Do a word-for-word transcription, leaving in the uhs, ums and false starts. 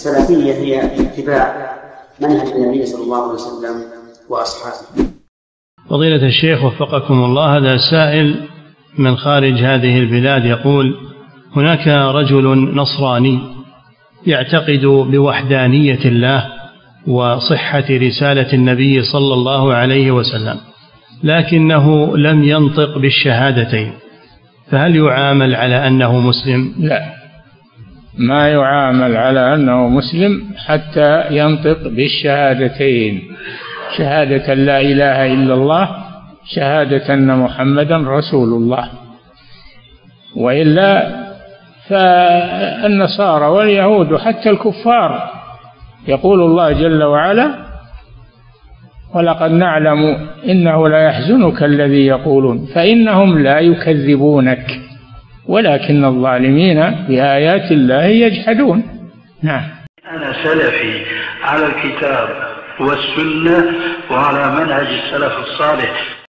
السلفية هي اتباع منهج النبي صلى الله عليه وسلم وأصحابه. فضيلة الشيخ وفقكم الله، هذا سائل من خارج هذه البلاد يقول: هناك رجل نصراني يعتقد بوحدانية الله وصحة رسالة النبي صلى الله عليه وسلم، لكنه لم ينطق بالشهادتين، فهل يعامل على أنه مسلم؟ لا، ما يعامل على أنه مسلم حتى ينطق بالشهادتين، شهادة لا إله إلا الله، شهادة أن محمدا رسول الله. وإلا فالنصارى واليهود وحتى الكفار يقول الله جل وعلا: ولقد نعلم إنه لا يحزنك الذي يقولون فإنهم لا يكذبونك ولكن الظالمين بآيات الله يجحدون. نعم. أنا سلفي على الكتاب والسنة وعلى منهج السلف الصالح.